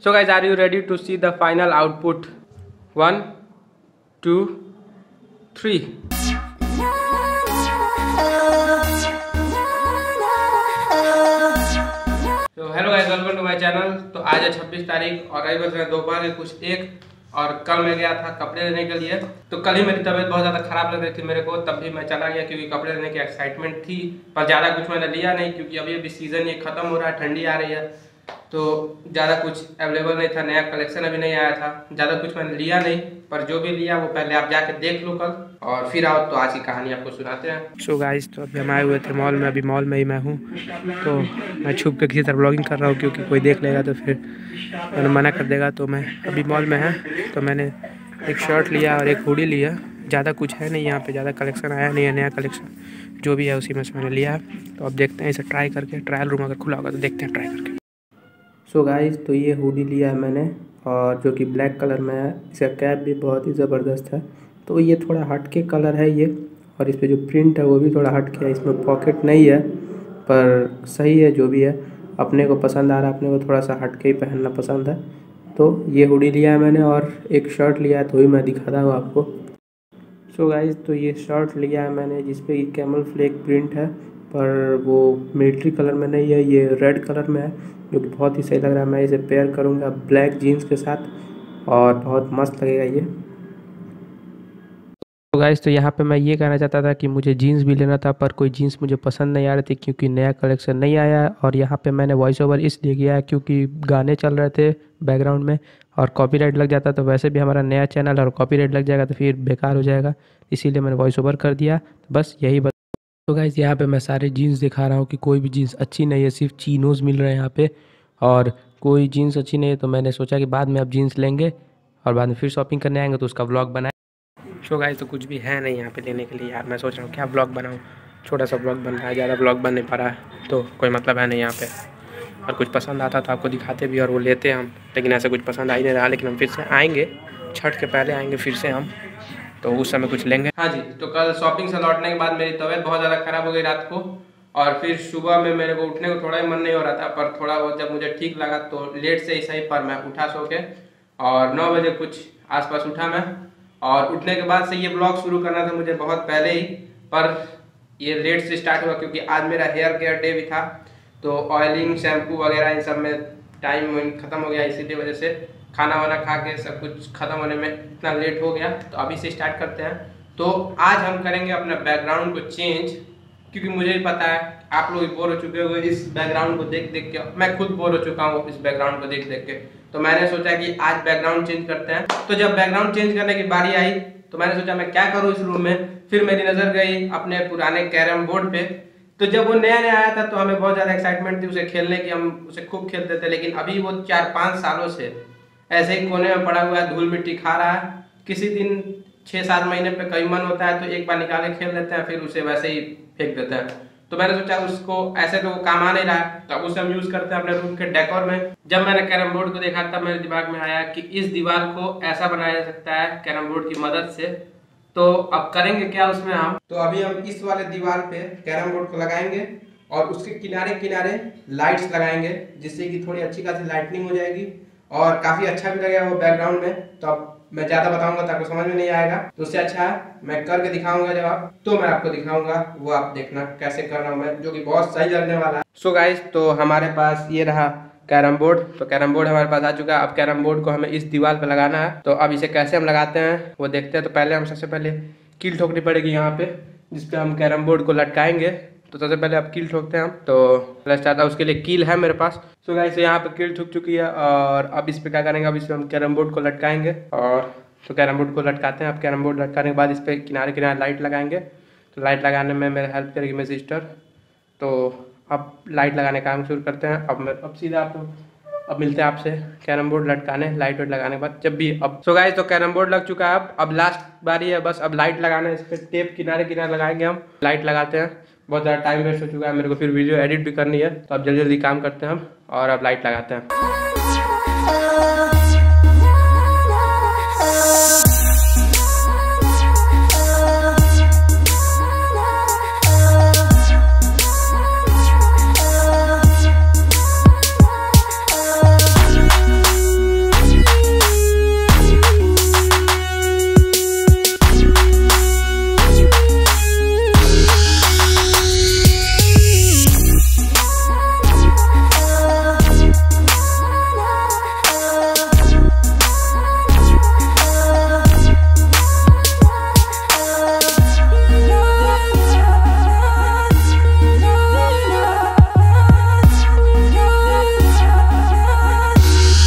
So guys, are you ready to see the final output? 1, 2, 3. तो hello guys, welcome to my channel. तो आज है 26 तारीख और अभी बज रहे दोपहर के कुछ 1 और कल मैं गया था कपड़े लेने के लिए। तो कल ही मेरी तबीयत बहुत ज़्यादा ख़राब लग रही थी मेरे को, तब भी मैं चला गया क्योंकि कपड़े लेने की एक्साइटमेंट थी। पर ज़्यादा कुछ मैंने लिया नहीं क्योंकि अभी सीज़न ये ख़त्म हो रहा है, ठंडी आ रही है, तो ज़्यादा कुछ अवेलेबल नहीं था, नया कलेक्शन अभी नहीं आया था, ज़्यादा कुछ मैंने लिया नहीं। पर जो भी लिया वो पहले आप जाके देख लो कल, और फिर आओ तो आज की कहानी आपको सुनाते हैं। सो गाइस, तो अभी हम आए हुए थे मॉल में, अभी मॉल में ही मैं हूँ। तो मैं छुप के किसी तरह ब्लॉगिंग कर रहा हूँ क्योंकि कोई देख लेगा तो फिर मैंने मना कर देगा। तो मैं अभी मॉल में है, तो मैंने एक शर्ट लिया और एक हुडी लिया। ज़्यादा कुछ है नहीं यहाँ पे, ज़्यादा कलेक्शन आया नहीं है, नया कलेक्शन जो भी है उसी में से मैंने लिया। तो अब देखते हैं इसे ट्राई करके, ट्रायल रूम अगर खुला होगा तो देखते हैं ट्राई करके। सो गाइस, तो ये हुडी लिया है मैंने और जो कि ब्लैक कलर में है। इसका कैप भी बहुत ही ज़बरदस्त है। तो ये थोड़ा हटके कलर है ये, और इस पे जो प्रिंट है वो भी थोड़ा हटके है। इसमें पॉकेट नहीं है पर सही है जो भी है, अपने को पसंद आ रहा है, अपने को थोड़ा सा हटके ही पहनना पसंद है। तो ये हुडी लिया है मैंने और एक शर्ट लिया है, तो ही मैं दिखाता हूँ आपको। सो गाइस, तो ये शर्ट लिया है मैंने जिसपे कैमल फ्लैग प्रिंट है, पर वो मिलिट्री कलर में नहीं है, ये रेड कलर में है, जो कि बहुत ही सही लग रहा है। मैं इसे पेयर करूँगा ब्लैक जीन्स के साथ और बहुत मस्त लगेगा ये। तो गाइस, तो यहाँ पे मैं ये कहना चाहता था कि मुझे जीन्स भी लेना था, पर कोई जीन्स मुझे पसंद नहीं आ रही थी क्योंकि नया कलेक्शन नहीं आया। और यहाँ पे मैंने वॉइस ओवर इसलिए किया है क्योंकि गाने चल रहे थे बैकग्राउंड में और कॉपीराइट लग जाता, तो वैसे भी हमारा नया चैनल और कॉपीराइट लग जाएगा तो फिर बेकार हो जाएगा, इसीलिए मैंने वॉइस ओवर कर दिया। बस यही बात। तो गाइस, यहाँ पे मैं सारे जीन्स दिखा रहा हूँ कि कोई भी जीन्स अच्छी नहीं है, सिर्फ चीनोज मिल रहे हैं यहाँ पे और कोई जीन्स अच्छी नहीं है। तो मैंने सोचा कि बाद में अब जीन्स लेंगे और बाद में फिर शॉपिंग करने आएंगे तो उसका व्लॉग बनाए। सो गाइस, तो कुछ भी है नहीं यहाँ पे लेने के लिए यार। मैं सोच रहा हूँ क्या ब्लॉग बनाऊँ, छोटा सा ब्लॉग बन रहा है, ज़्यादा ब्लॉग बन नहीं पा रहा है, तो कोई मतलब है नहीं यहाँ पे। और कुछ पसंद आता तो आपको दिखाते भी और वो लेते हम, लेकिन ऐसा कुछ पसंद आ ही नहीं रहा। लेकिन हम फिर से आएँगे, छठ के पहले आएँगे फिर से हम, तो उस समय कुछ लेंगे। हाँ जी, तो कल शॉपिंग से लौटने के बाद मेरी तबीयत बहुत ज़्यादा ख़राब हो गई रात को, और फिर सुबह में मेरे को उठने को थोड़ा ही मन नहीं हो रहा था, पर थोड़ा बहुत जब मुझे ठीक लगा तो लेट से ही सही पर मैं उठा सो के, और 9 बजे कुछ आसपास उठा मैं। और उठने के बाद से ये ब्लॉग शुरू करना था मुझे बहुत पहले ही, पर ये लेट से स्टार्ट हुआ क्योंकि आज मेरा हेयर केयर डे भी था। तो ऑयलिंग, शैम्पू वगैरह इन सब में टाइम ख़त्म हो गया, इसी वजह से खाना वाना खा के सब कुछ ख़त्म होने में इतना लेट हो गया। तो अभी से स्टार्ट करते हैं। तो आज हम करेंगे अपना बैकग्राउंड को चेंज, क्योंकि मुझे भी पता है आप लोग बोर हो चुके हो इस बैकग्राउंड को देख देख के, मैं खुद बोर हो चुका हूँ इस बैकग्राउंड को देख देख के। तो मैंने सोचा कि आज बैकग्राउंड चेंज करते हैं। तो जब बैकग्राउंड चेंज करने की बारी आई तो मैंने सोचा मैं क्या करूँ इस रूम में। फिर मेरी नज़र गई अपने पुराने कैरम बोर्ड पे। तो जब वो नया नया आया था तो हमें बहुत ज़्यादा एक्साइटमेंट थी उसे खेलने की, हम उसे खूब खेलते थे। लेकिन अभी वो 4-5 सालों से ऐसे ही कोने में पड़ा हुआ है, धूल मिट्टी खा रहा है। किसी दिन 6-7 महीने पे कई मन होता है तो एक बार निकाले खेल लेते हैं, फिर उसे वैसे ही फेंक देते हैं। तो मैंने सोचा उसको ऐसे तो वो काम आ नहीं रहा है, तो उसे हम यूज़ करते हैं अपने रूम के डेकोर में। जब मैंने कैरम बोर्ड को देखा तब मेरे दिमाग में आया कि इस दीवार को ऐसा बनाया जा सकता है कैरम बोर्ड की मदद से। तो अब करेंगे क्या उसमें हम, तो अभी हम इस वाले दीवार पे कैरम बोर्ड को लगाएंगे और उसके किनारे किनारे लाइट्स लगाएंगे, जिससे कि थोड़ी अच्छी खासी लाइटनिंग हो जाएगी और काफ़ी अच्छा भी लगेगा वो बैकग्राउंड में। तो अब मैं ज़्यादा बताऊंगा तो आपको समझ में नहीं आएगा, तो उससे अच्छा है मैं करके दिखाऊंगा जब आप, तो मैं आपको दिखाऊंगा, वो आप देखना कैसे कर रहा हूँ मैं, जो कि बहुत सही लगने वाला है। सो गाइस, तो हमारे पास ये रहा कैरम बोर्ड। तो कैरम बोर्ड हमारे पास आ चुका है। अब कैरम बोर्ड को हमें इस दीवार पे लगाना है। तो अब इसे कैसे हम लगाते हैं वो देखते हैं। तो पहले हम सबसे पहले कील ठोकनी पड़ेगी यहाँ पे, जिसपे हम कैरम बोर्ड को लटकाएंगे। तो सबसे पहले अब कील ठोकते हैं हम। तो पहले स्टार्ट है, उसके लिए कील है मेरे पास। सो गाइस, यहाँ पे कील ठुक चुकी है और अब इस पे क्या करेंगे, अब इस पे हम कैरम बोर्ड को लटकाएंगे। और तो कैरम बोर्ड को लटकाते हैं। अब कैरम बोर्ड लटकाने के बाद इस पे किनारे किनारे लाइट लगाएंगे। तो लाइट लगाने में मेरा हेल्प करेगी मेरी सिस्टर। तो अब लाइट लगाने का काम शुरू करते हैं। अब सीधा अब मिलते हैं आपसे कैरम बोर्ड लटकाने, लाइट वाइट लगाने के बाद जब भी। अब सो गाइस, तो कैरम बोर्ड लग चुका है। अब लास्ट बारी है बस, अब लाइट लगाना है। इस पर टेप किनारे किनारे लगाएंगे हम, लाइट लगाते हैं। बहुत ज़्यादा टाइम वेस्ट हो चुका है मेरे को, फिर वीडियो एडिट भी करनी है। तो अब जल्दी जल्दी काम करते हैं हम और अब लाइट लगाते हैं।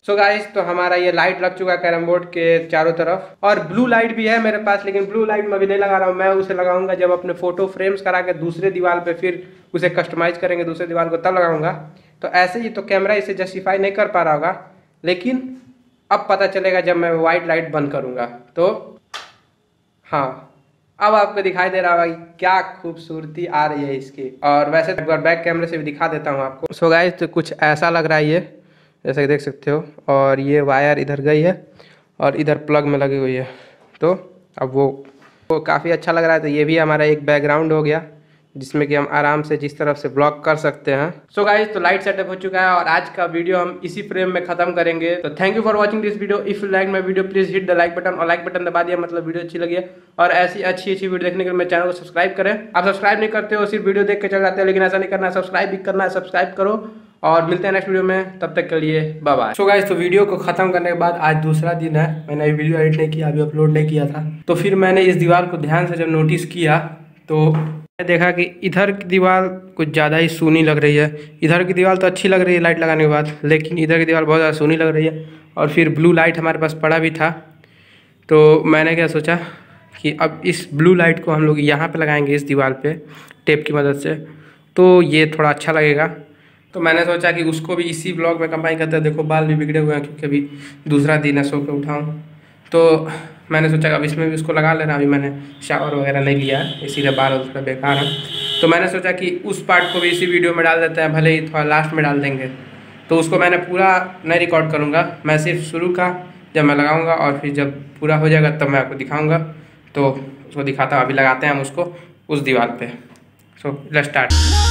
सो गाइस, तो हमारा ये लाइट लग चुका है कैरम बोर्ड के चारों तरफ, और ब्लू लाइट भी है मेरे पास, लेकिन ब्लू लाइट मैं अभी नहीं लगा रहा हूँ। मैं उसे लगाऊंगा जब अपने फोटो फ्रेम्स करा के दूसरे दीवार पे फिर उसे कस्टमाइज करेंगे दूसरे दीवार को, तब लगाऊंगा। तो ऐसे ही तो कैमरा इसे जस्टिफाई नहीं कर पा रहा होगा, लेकिन अब पता चलेगा जब मैं वाइट लाइट बंद करूँगा। तो हाँ, अब आपको दिखाई दे रहा होगा क्या खूबसूरती आ रही है इसकी। और वैसे एक बार बैक कैमरे से भी दिखा देता हूँ आपको। सो गाइस, तो कुछ ऐसा लग रहा है ये, जैसे कि देख सकते हो। और ये वायर इधर गई है और इधर प्लग में लगी हुई है। तो अब वो काफ़ी अच्छा लग रहा है। तो ये भी हमारा एक बैकग्राउंड हो गया, जिसमें कि हम आराम से जिस तरफ से ब्लॉक कर सकते हैं। सो गाइस, तो लाइट सेटअप हो चुका है और आज का वीडियो हम इसी फ्रेम में खत्म करेंगे। तो thank you for watching this video. If you like my video please hit the like button, और लाइक बटन दबा दिया मतलब वीडियो अच्छी लगी है। और ऐसी अच्छी वीडियो देखने के लिए मेरे चैनल को सब्सक्राइब करें। आप सब्सक्राइब नहीं करते हो, सिर्फ वीडियो देख के चल जाते हो, लेकिन ऐसा नहीं करना, सब्सक्राइब भी करना है। सब्सक्राइब करो और मिलते हैं नेक्स्ट वीडियो में, तब तक के लिए बाय बाय। सो गाइस, तो वीडियो को खत्म करने के बाद आज दूसरा दिन है। मैंने अभी वीडियो एडिट नहीं किया, अभी अपलोड नहीं किया था। तो फिर मैंने इस दीवार को ध्यान से जब नोटिस किया तो मैंने देखा कि इधर की दीवार कुछ ज़्यादा ही सूनी लग रही है। इधर की दीवार तो अच्छी लग रही है लाइट लगाने के बाद, लेकिन इधर की दीवार बहुत ज़्यादा सूनी लग रही है। और फिर ब्लू लाइट हमारे पास पड़ा भी था, तो मैंने क्या सोचा कि अब इस ब्लू लाइट को हम लोग यहाँ पे लगाएंगे इस दीवार पे टेप की मदद से, तो ये थोड़ा अच्छा लगेगा। तो मैंने सोचा कि उसको भी इसी ब्लॉग में कंबाइन करते हैं। देखो बाल भी बिगड़े हुए हैं क्योंकि अभी दूसरा दिन है, सो के उठाऊँ। तो मैंने सोचा अब इसमें भी उसको लगा लेना। अभी मैंने शावर वगैरह नहीं लिया है, इसीलिए बाल थोड़ा बेकार है। तो मैंने सोचा कि उस पार्ट को भी इसी वीडियो में डाल देते हैं, भले ही थोड़ा लास्ट में डाल देंगे। तो उसको मैंने पूरा नहीं रिकॉर्ड करूँगा, मैं सिर्फ शुरू का जब मैं लगाऊँगा और फिर जब पूरा हो जाएगा तब मैं आपको दिखाऊँगा। तो उसको दिखाता हूँ। अभी लगाते हैं हम उसको उस दीवार पर। So let's start.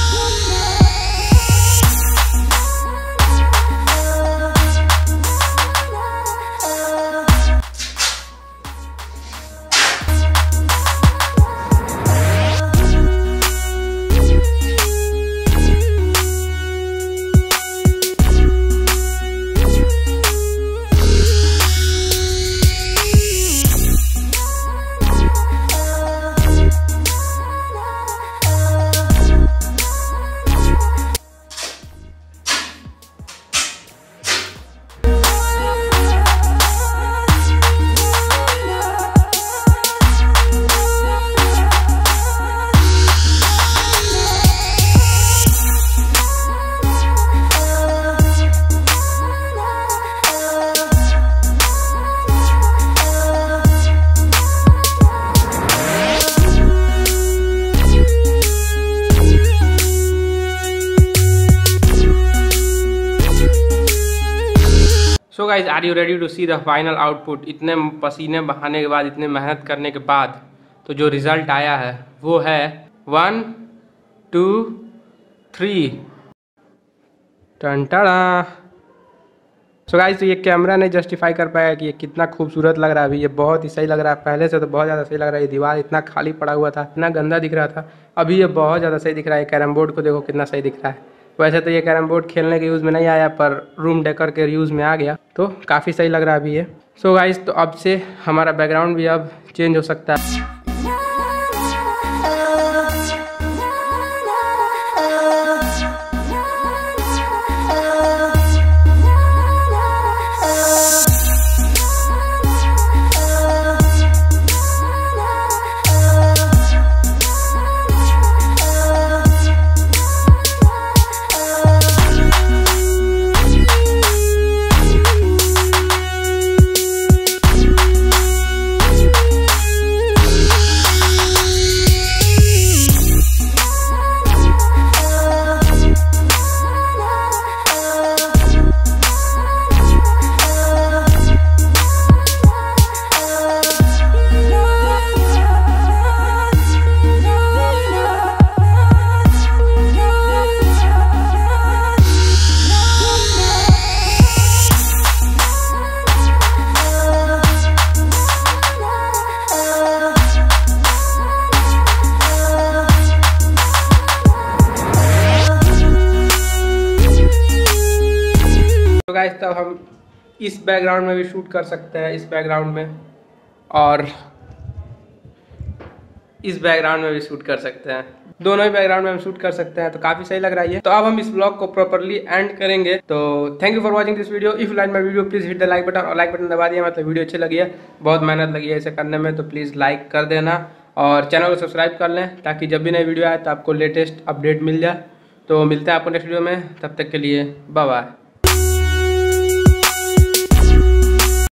So guys, are you ready to see the final output. इतने पसीने बहाने के बाद, इतने मेहनत करने के बाद, तो जो रिज़ल्ट आया है वो है 1 2 3 टंटाड़ा। सो गाइज, तो ये कैमरा नहीं जस्टिफाई कर पाया कि ये कितना खूबसूरत लग रहा है। अभी ये बहुत ही सही लग रहा है, पहले से तो बहुत ज़्यादा सही लग रहा है। ये दीवार इतना खाली पड़ा हुआ था, इतना गंदा दिख रहा था, अभी ये बहुत ज़्यादा सही दिख रहा है। कैरम बोर्ड को देखो कितना सही दिख रहा है। वैसे तो ये कैरम बोर्ड खेलने के यूज़ में नहीं आया, पर रूम डेकर के यूज़ में आ गया, तो काफ़ी सही लग रहा है अभी ये। सो गाइस, तो अब से हमारा बैकग्राउंड भी अब चेंज हो सकता है। गाइस, तब हम इस बैकग्राउंड में भी शूट कर सकते हैं, इस बैकग्राउंड में, और इस बैकग्राउंड में भी शूट कर सकते हैं, दोनों ही बैकग्राउंड में हम शूट कर सकते हैं, तो काफी सही लग रहा है ये। तो अब हम इस ब्लॉग को प्रॉपर्ली एंड करेंगे। तो thank you for watching this video. If you like my video please hit the like button, और लाइक बटन दबा दिया मतलब वीडियो अच्छी लगी है, बहुत मेहनत लगी है इसे करने में, तो प्लीज लाइक कर देना और चैनल को सब्सक्राइब कर लें ताकि जब भी नई वीडियो आए तो आपको लेटेस्ट अपडेट मिल जाए। तो मिलते हैं आपको नेक्स्ट वीडियो में, तब तक के लिए बाय बाय।